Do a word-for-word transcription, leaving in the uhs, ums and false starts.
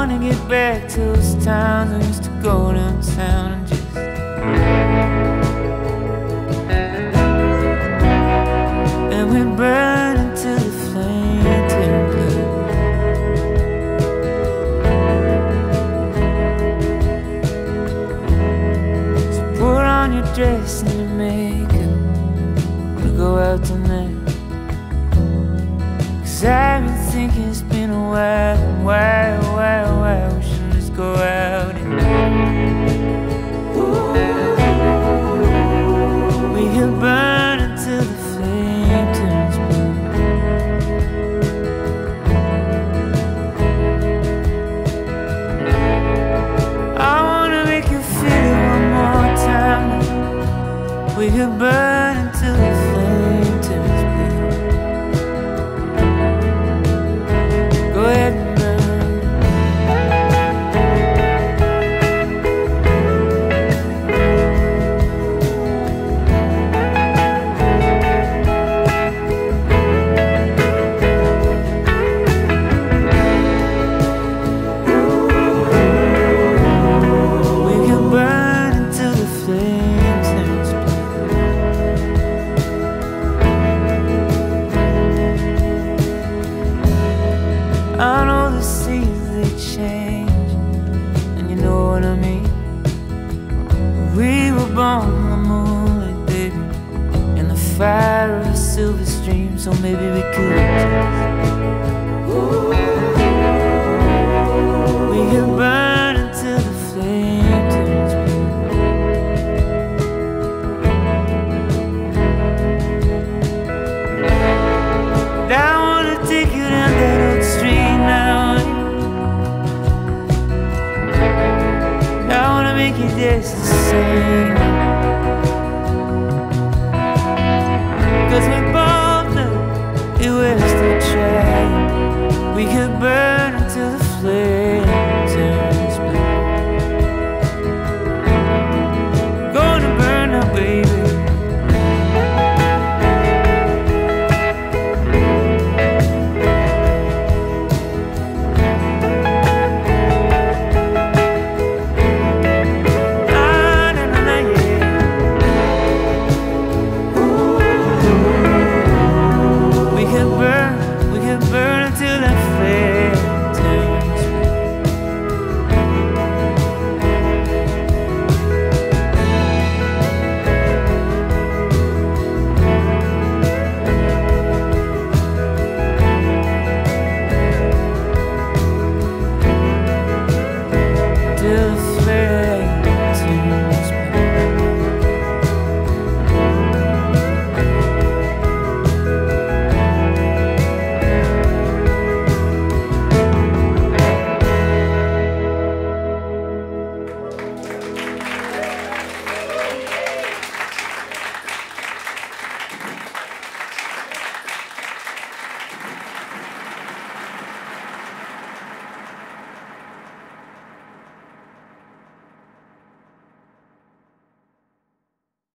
wanna get back to those times I used to go downtown and just and we burn until the flame turned blue. So put on your dress and your makeup, we'll go out tonight. 'Cause I've been thinking it's been a while, while, while, while. We should just go out.